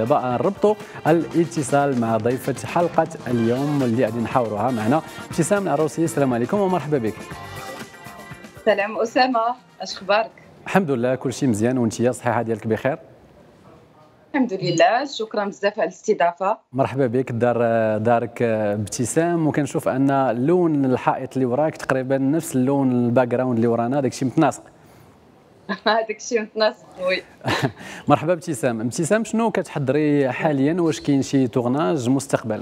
دابا نربطوا الاتصال مع ضيفة حلقة اليوم اللي غادي نحاوروها معنا ابتسام العروسي. السلام عليكم ومرحبا بك. سلام أسامة، اش اخبارك؟ الحمد لله كل شيء مزيان، وانت الصحة ديالك بخير؟ الحمد لله، شكرا بزاف على الاستضافة. مرحبا بك. دارك ابتسام، وكنشوف ان لون الحائط اللي وراك تقريبا نفس اللون الباك جراوند اللي ورانا، داكشي متناسق. هذاك الشيء متناسق وي. مرحبا ابتسام، شنو كتحضري حاليا؟ واش كاين شي تورناج مستقبلا؟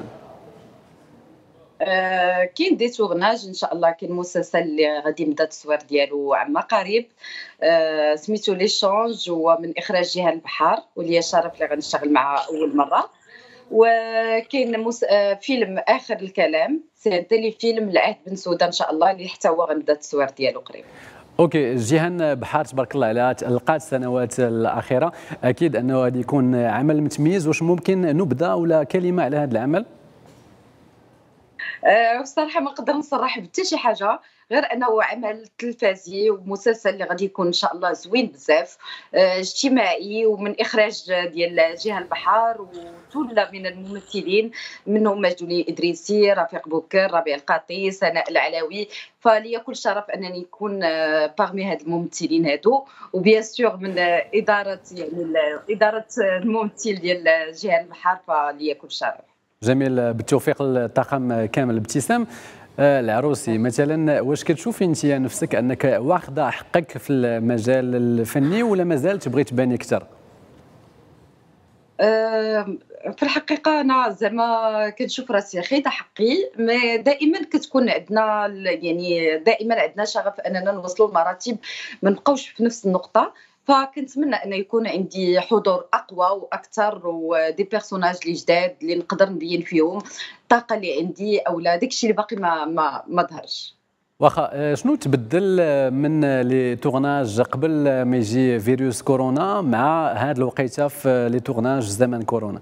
كاين دي تورناج ان شاء الله. كاين مسلسل اللي غادي يبدا التصوير ديالو عما قريب، سميتو لي شونج، هو من اخراج جهه البحار، واللي شرف اللي غنشتغل معها اول مره. وكاين فيلم اخر الكلام، سي تيلي فيلم لعهد بن سوده ان شاء الله، اللي حتى هو غنبدا التصوير ديالو قريب. اوكي، جيهان بحار تبارك الله عليها تألقات السنوات الاخيره، اكيد انه غادي يكون عمل متميز. واش ممكن نبذه ولا كلمه على هذا العمل؟ بصراحه ما نقدر نصرح بحتى شي حاجه، غير انه عمل تلفازي ومسلسل اللي غادي يكون ان شاء الله زوين بزاف، اجتماعي، ومن اخراج ديال جهه البحار، وثله من الممثلين، منهم مجدولي ادريسي، رفيق بوكر، ربيع القاطي، سناء العلوي. فليا كل شرف انني نكون باغمي هاد الممثلين هادو، وبيان سور من اداره، يعني اداره الممثل ديال جهه البحار، فليا كل شرف. جميل، بالتوفيق للطاقم كامل. ابتسام العروسي، مثلا واش كتشوفي انت نفسك انك واخده حقك في المجال الفني، ولا مازال تبغي تباني اكثر؟ في الحقيقه انا زعما كنشوف راسي خيطه حقي، مي دائما كتكون عندنا يعني دائما عندنا شغف اننا نوصلوا لمراتب، ما نبقاوش في نفس النقطه. فكنتمنى ان يكون عندي حضور اقوى واكثر، ودي بيرسوناج اللي جداد اللي نقدر نبين فيهم الطاقه اللي عندي، او لا داكشي اللي باقي ما ظهرش. واخا شنو تبدل من لي تورناج قبل ما يجي فيروس كورونا مع هذه الوقيته في لي تورناج زمن كورونا؟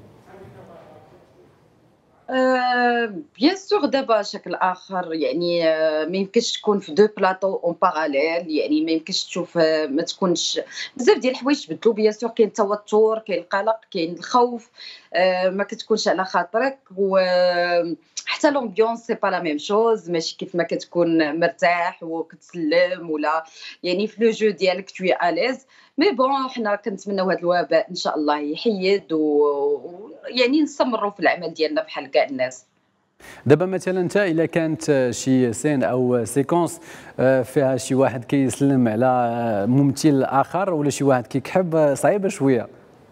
بيان سور دابا شكل اخر، يعني ما يمكنش تكون في دو بلاطو اون باراليل، يعني ما يمكنش تشوف، ما تكونش بزاف ديال الحوايج تبدلوا. بيان سور كاين التوتر، كاين القلق، كاين الخوف، ما كتكونش على خاطرك، وحتى لومبيونس سي با لا ميم شوز، ماشي كيف ما كتكون مرتاح وكتسلم، ولا يعني في لو جو ديالك توي اليز. مي بون حنا كنتمناو هذا الوباء ان شاء الله يحيد، يعني نستمروا في العمل ديالنا بحال كاع الناس. دابا مثلا انت الا كانت شي سين او سيكونس فيها شي واحد كيسلم على ممثل اخر، ولا شي واحد كيكحب، صعيبه شويه.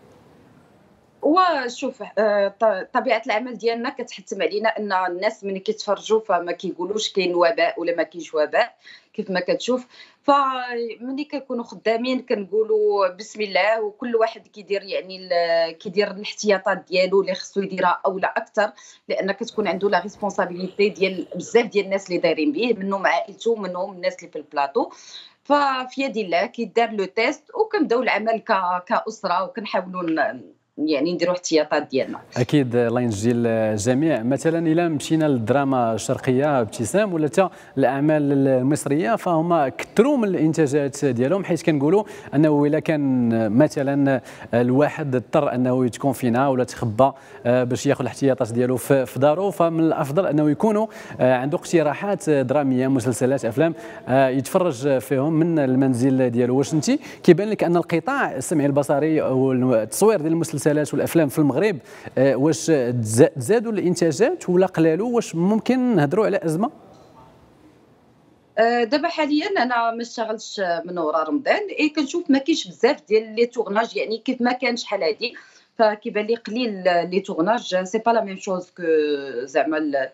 وشوف، طبيعه العمل ديالنا كتحتم علينا ان الناس ملي كيتفرجوا فما كيقولوش كاين وباء ولا ما كاينش وباء، كيف ما كتشوف. فملي كنكونوا خدامين كنقولوا بسم الله، وكل واحد كيدير يعني كيدير الاحتياطات ديالو اللي خصو يديرها او لا اكثر، لان كتكون عنده لا ريسبونسابيلتي ديال بزاف ديال الناس اللي دايرين به، منهم عائلته، منهم الناس اللي في البلاطو. ففي يد الله كيدار لو تيست، وكنبداو العمل كاسره، وكنحاولوا يعني نديروا احتياطات ديالنا. اكيد الله ينجي الجميع. مثلا الا مشينا للدراما الشرقيه ابتسام، ولا حتى الاعمال المصريه، فهما كثروا من الانتاجات ديالهم، حيث كنقولوا انه الا كان مثلا الواحد اضطر انه يتكونفينا ولا تخبى باش ياخذ الاحتياطات ديالو في دارو، فمن الافضل انه يكونوا عنده اقتراحات دراميه، مسلسلات، افلام يتفرج فيهم من المنزل ديالو. واش انت كيبان لك ان القطاع السمعي البصري او التصوير ديال المسلسلات والافلام في المغرب واش تزادوا الانتاجات ولا قلالوا؟ واش ممكن نهضروا على ازمه؟ دابا حاليا انا ما اشتغلتش من وراء رمضان، كنشوف ما كاينش بزاف ديال لي تورناج، يعني كيف ما كان شحال هادي، فكيبان لي قليل لي تورناج. سي با لا ميم شوز كو زعما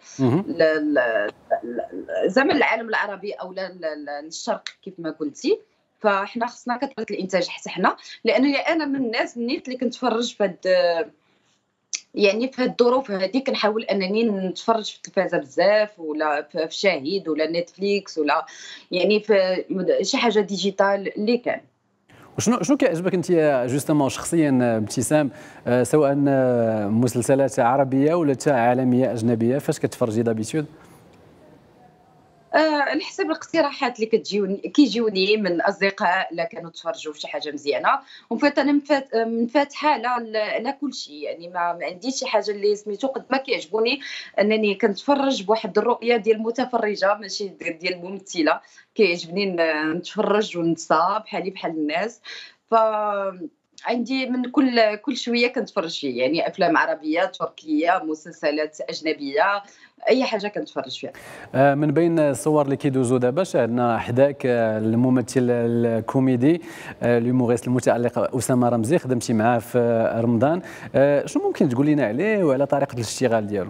زعما العالم العربي او الشرق كيف ما قلتي. فاحنا خصنا كثره الانتاج حتى حنا، لانه انا من الناس نيت اللي كنتفرج في هاد، يعني في هاد الظروف هذه كنحاول انني نتفرج في التلفازه بزاف، ولا في شاهد ولا نتفليكس، ولا يعني في شي حاجه ديجيتال اللي كان. شنو كيعجبك انت جوستومون شخصيا ابتسام، سواء مسلسلات عربيه ولا حتى عالميه اجنبيه، فاش كتفرجي دابيتود؟ على حسب الاقتراحات اللي كيجيوني من اصدقاء لا كانوا تفرجوا في شي حاجه مزيانه. ومن فات انا منفتحه على كل شيء، يعني ما عنديش شي حاجه اللي سميتو، قد ما كيعجبوني انني كنتفرج بواحد الرؤيه ديال المتفرجه ماشي ديال الممثله. كيعجبني نتفرج وننسى بحال الناس. ف عندي من كل شويه كنتفرج فيه، يعني افلام عربيه، تركيه، مسلسلات اجنبيه، اي حاجه كنتفرج فيها. من بين الصور اللي كيدوزوا دابا شاهدنا حداك الممثل الكوميدي اليوموريست المتألق أسامة رمزي، خدمتي معاه في رمضان. شنو ممكن تقول لنا عليه وعلى طريقة الاشتغال ديالو؟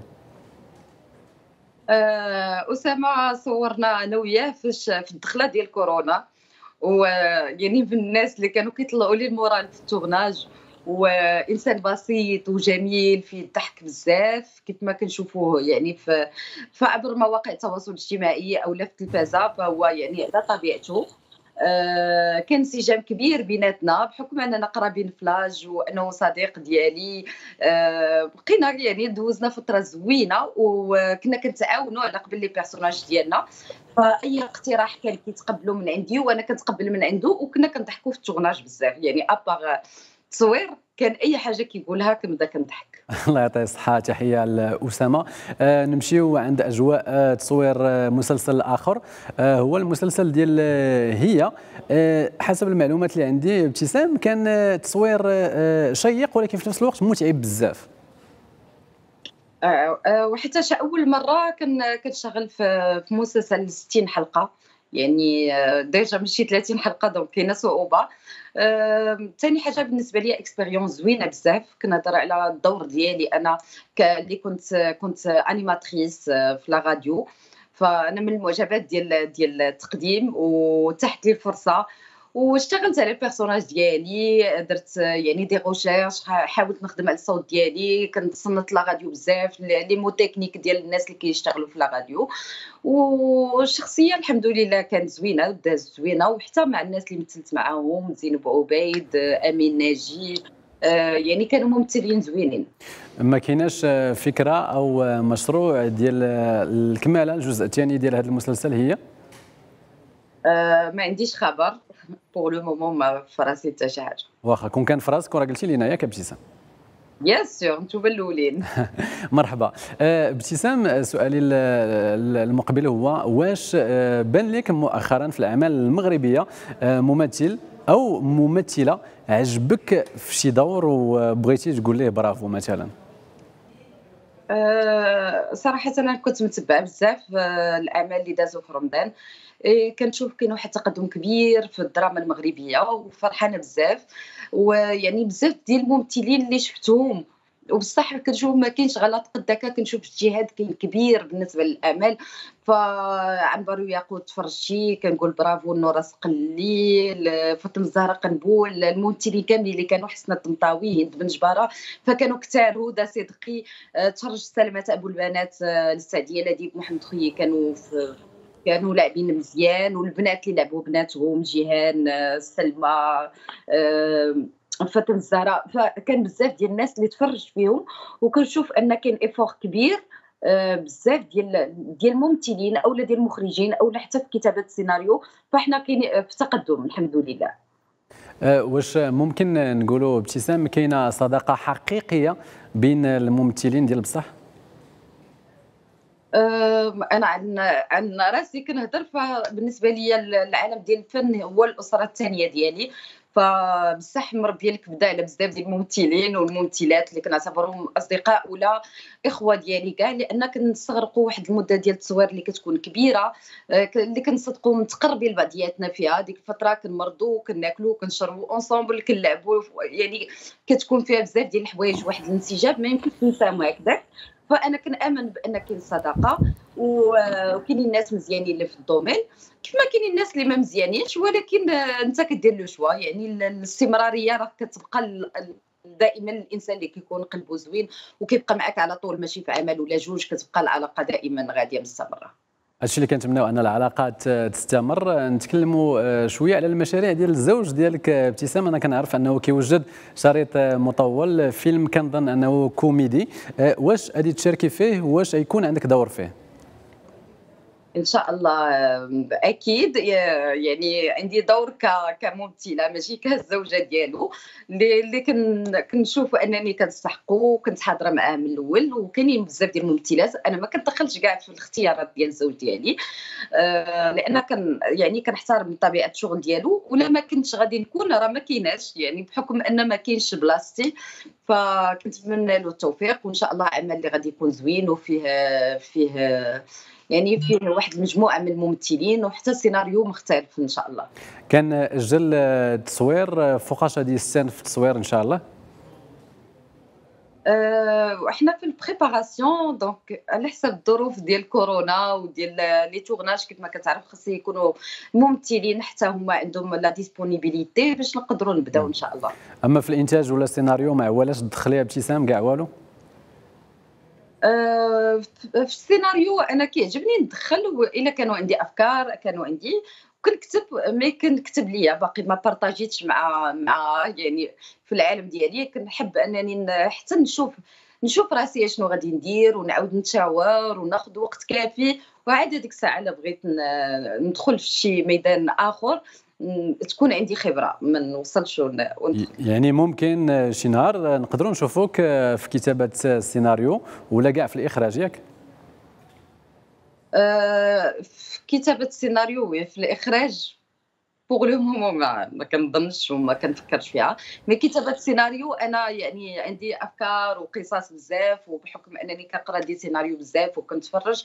أسامة صورنا أنا وياه في الدخلة ديال كورونا، ويعني من الناس اللي كانوا كيطلعوا لي المورال في التورناج، وانسان بسيط وجميل فيه الضحك بزاف كيف ما كنشوفوه يعني عبر مواقع التواصل الاجتماعي او في التلفازه. فهو يعني على طبيعته. كان انسجام كبير بيناتنا بحكم اننا قرابين فلاج وانه صديق ديالي. بقينا يعني دوزنا فتره زوينه وكنا كنتعاونوا على قبل لي بيرسوناج ديالنا. فاي اقتراح كان كيتقبلوا من عندي وانا كنتقبل من عنده، وكنا كنضحكوا في التورناج بزاف، يعني ابار التصوير كان اي حاجه كيقولها كنبدا كنضحك. الله يعطيه الصحة، تحية لأسامة. نمشيو عند أجواء تصوير مسلسل آخر، هو المسلسل ديال هي. حسب المعلومات اللي عندي ابتسام، كان تصوير شيق ولكن في نفس الوقت متعب بزاف. وحتى اول مره كنشتغل في مسلسل 60 حلقه، يعني ديجا ماشي 30 حلقه، دونك كاينه صعوبه. ثاني حاجه بالنسبه لي اكسبيريونس زوينه بزاف. كنهضر على الدور ديالي انا اللي كنت انيماتريس في لا راديو. فانا من المعجبات ديال التقديم، وتحت لي الفرصه واشتغلت على البيرسوناج ديالي. درت يعني دي ريشيرش، حاولت نخدم على الصوت ديالي، كنتصنت لا راديو بزاف، لي مو تكنيك ديال الناس اللي كيشتغلوا في لا راديو. والشخصيه الحمد لله كانت زوينه، داز زوينه، وحتى مع الناس اللي مثلت معاهم، زينب عبيد، امين ناجي، يعني كانوا ممثلين زوينين. ما كايناش فكره او مشروع ديال الكماله الجزء الثاني ديال هذا المسلسل هي؟ ما عنديش خبر بور لو مومون، ما في راسي حتى شي حاجه. واخا كون كان في راسك وراه قلتي لينا ياك ابتسام. بيان سور، نتوما الاولين. مرحبا. ابتسام، سؤالي المقبل هو واش بان لك مؤخرا في الاعمال المغربيه ممثل او ممثله عجبك في شي دور وبغيتي تقول ليه برافو مثلا؟ صراحه انا كنت متبعه بزاف الاعمال اللي دازوا في رمضان. كنشوف كاين واحد التقدم كبير في الدراما المغربيه وفرحانه بزاف. ويعني بزاف ديال الممثلين اللي شفتهم، وبصح كنشوف ما كاينش غلط قداك، كنشوف اجتهاد كاين كبير بالنسبه للاعمال. فعنبر وياقوت تفرجتي كنقول برافو، نورا سقلي، فاطمه الزهراء قنبول، الممثلين كاملين اللي كانوا، حسنه الطنطاوي، هند بن جباره، فكانوا كثار، هدى صدقي، تفرجت سلمى ابو البنات، السعديه لديب، محمد خويي، كانوا لاعبين مزيان. والبنات اللي لعبوا بناتهم، جيهان، سلمى، فاطمه الزهراء، فكان بزاف ديال الناس اللي تفرج فيهم. وكنشوف ان كاين ايفور كبير بزاف ديال الممثلين او ديال المخرجين او حتى في كتابه السيناريو. فاحنا كاين في تقدم الحمد لله. واش ممكن نقولوا ابتسام كاينه صداقه حقيقيه بين الممثلين ديال بصح؟ انا عن راسي كنهضر، فبالنسبه لي العالم ديال الفن هو الاسره الثانيه ديالي. فبصح مربيه الكبده على بزاف ديال الممثلين والممثلات اللي كنعتبرهم اصدقاء ولا اخوه ديالي كاع، لان كنستغرقوا واحد المده ديال التصوير اللي كتكون كبيره، اللي كنصدقوا متقربين لبعضياتنا فيها. ديك الفتره كنمرضوا، كناكلوا، كنشربوا اونصومبل، كنلعبوا، يعني كتكون فيها بزاف ديال الحوايج، واحد الانسجام ما يمكنش نساهم هكذاك. فانا كنامن بان كاين صداقه وكاينين ناس مزيانين اللي في الدومين، كيف ما كاينين الناس اللي ما مزيانينش، ولكن انت كدير لو شوا. يعني الاستمراريه راه كتبقى دائما. الانسان اللي كيكون قلبه زوين وكيبقى معك على طول، ماشي في عمل ولا جوج، كتبقى العلاقه دائما غاديه مستمره. هادشي اللي كنتمناو ان العلاقات تستمر. نتكلموا شويه على المشاريع ديال الزوج ديالك ابتسام. انا كنعرف انه كيوجد شريط مطول، فيلم كنظن انه كوميدي، واش غادي تشاركي فيه؟ واش غيكون عندك دور فيه؟ إن شاء الله أكيد يعني عندي دور كممثلة ماشي كالزوجة ديالو اللي كنشوف أنني كنستحقو وكنت حاضرة معاه من الأول، وكاينين بزاف ديال الممثلات أنا ما كندخلش كاع في الاختيارات ديال الزوج ديالي لأن يعني كنحترم طبيعة الشغل ديالو، ولا ما كنتش غادي نكون راه ما كايناش يعني بحكم أن ما كاينش بلاصتي، فكنتمنى له التوفيق وإن شاء الله عمل اللي غادي يكون زوين يعني فيه واحد المجموعة من الممثلين وحتى سيناريو مختلف إن شاء الله. كان أجل التصوير فوقاش غادي يستان في التصوير إن شاء الله؟ وحنا في البريباراسيون دونك على حسب الظروف ديال كورونا وديال لي تورناج كيف ما كتعرف خص يكونوا الممثلين حتى هما عندهم لا ديسپونيبيليتي باش نقدروا نبداو إن شاء الله. أما في الإنتاج ولا السيناريو ما عوالاش تدخليها ابتسام كاع والو؟ في السيناريو أنا كيعجبني ندخل إلا كانوا عندي أفكار كانوا عندي كنكتب مي كنكتب ليا باقي ما بارطاجيتش مع يعني في العالم ديالي كنحب أنني حتى نشوف راسي شنو غادي ندير ونعاود نتشاور وناخذ وقت كافي وعاد هذيك الساعة إلا بغيت ندخل في شي ميدان آخر تكون عندي خبرة ما نوصلش يعني ممكن شي نهار نقدروا نشوفوك في كتابة السيناريو ولا كاع في الإخراج ياك؟ في كتابة السيناريو في الإخراج بوغ لو مومون ما كنظنش وما كنفكرش فيها، مي كتابة السيناريو أنا يعني عندي أفكار وقصص بزاف وبحكم أنني كنقرا دي سيناريو بزاف وكنتفرج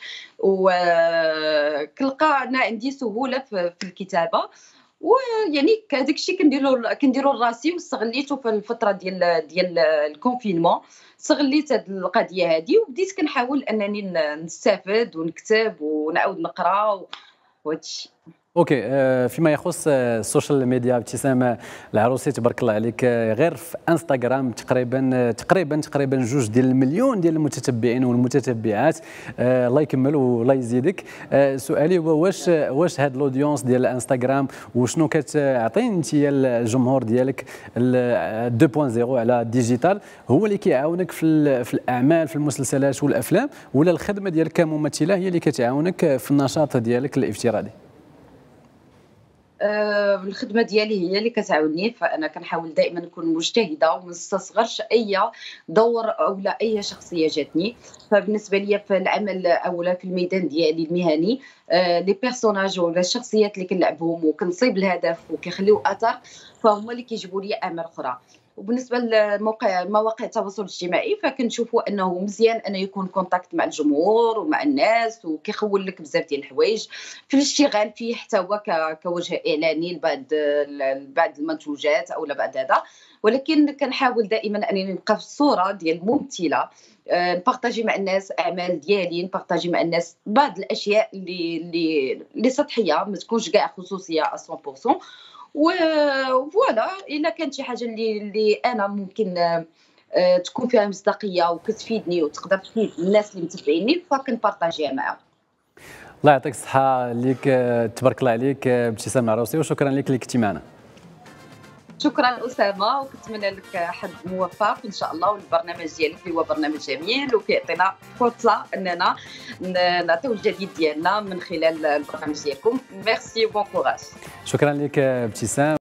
وكنلقى أنا عندي سهولة في الكتابة ويعني هذاك الشيء كنديرو لراسي واستغليته في الفترة ديال الكونفينمون، استغليت هذه القضية هذه وبديت كنحاول أنني نستافد ونكتب ونعاود نقرا وهذا الشيء. اوكي فيما يخص السوشيال ميديا ابتسام العروسي تبارك الله عليك غير في انستغرام تقريبا 2 مليون ديال المتتبعين والمتتبعات الله يكمل والله يزيدك. سؤالي هو واش هاد الاودينس ديال الانستغرام وشنو كتعطي انت الجمهور ديالك 2.0 على الديجيتال هو اللي كيعاونك في الاعمال في المسلسلات والافلام ولا الخدمه ديالك كممثله هي اللي كتعاونك في النشاط ديالك الافتراضي؟ الخدمة ديالي هي اللي كتعاوني، فأنا كنحاول دائما نكون مجتهدة وما نستصغرش أي دور أو لا أي شخصية جاتني. فبالنسبة لي في العمل أو في الميدان ديالي المهني لي بيرسوناج ولا الشخصيات اللي كنلعبهم وكنصيب الهدف وكيخليو أثر فهما اللي كيجيبوا لي أعمال أخرى. وبالنسبه لمواقع التواصل الاجتماعي فكنشوفوا انه مزيان ان يكون كونتاكت مع الجمهور ومع الناس وكيخول لك بزاف ديال الحوايج في الاشتغال فيه حتى هو كوجه اعلاني لبعض المنتوجات او بعد هذا، ولكن كنحاول دائما انني نبقى في الصوره ديال ممثله نبارطاجي مع الناس اعمال ديالي نبارطاجي مع الناس بعض الاشياء اللي سطحيه ما تكونش كاع خصوصيه 100%. وفوالا الا كانت شي حاجه اللي انا ممكن تكون فيها مصداقيه وكتفيدني وتقدر تفيد الناس اللي متابعيني فكنبارطاجيها معاهم. الله يعطيك الصحه ليك تبارك الله عليك ابتسام العروسي وشكرا لك اللي كنتي معنا. شكرا أسامة وكنتمنى لك حد موفق إن شاء الله والبرنامج ديالك اللي هو برنامج جميل وكيعطينا فرصة أننا نعطيو الجديد ديالنا من خلال البرنامج ديالكم. ميرسي وبون كوراج. شكرا لك ابتسام.